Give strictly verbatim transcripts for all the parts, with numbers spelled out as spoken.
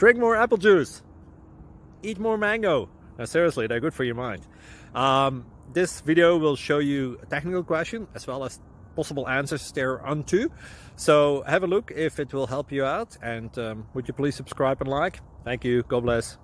Drink more apple juice. Eat more mango. Now, seriously, they're good for your mind. Um, this video will show you a technical question as well as possible answers thereunto. So have a look if it will help you out, and um, would you please subscribe and like? Thank you. God bless.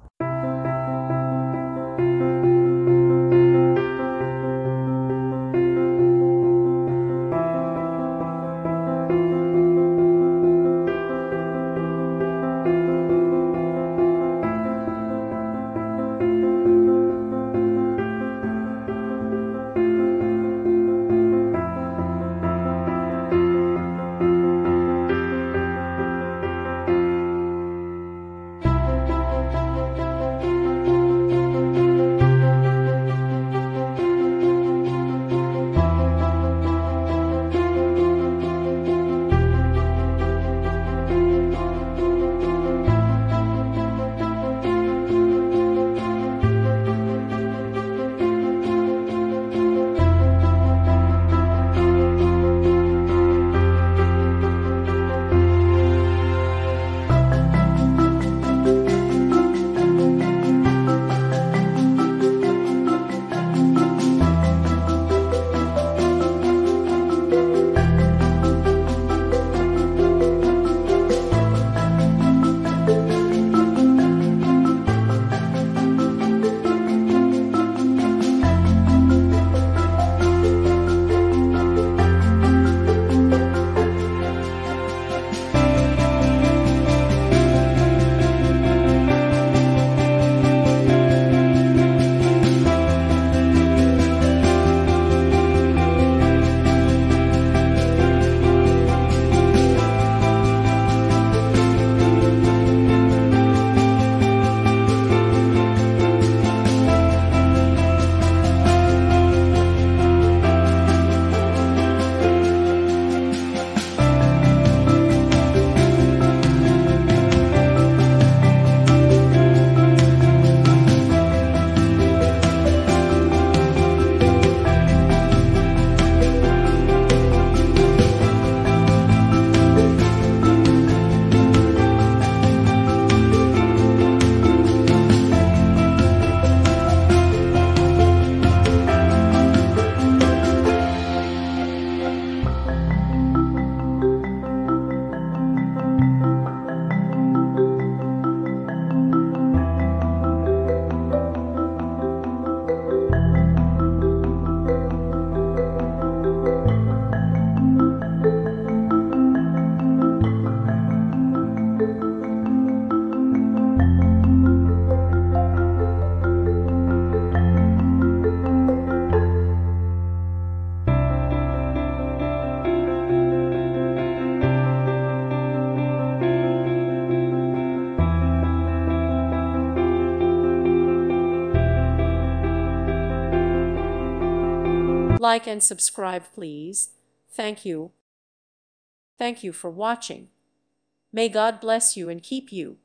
Like and subscribe, please. Thank you. Thank you for watching. May God bless you and keep you.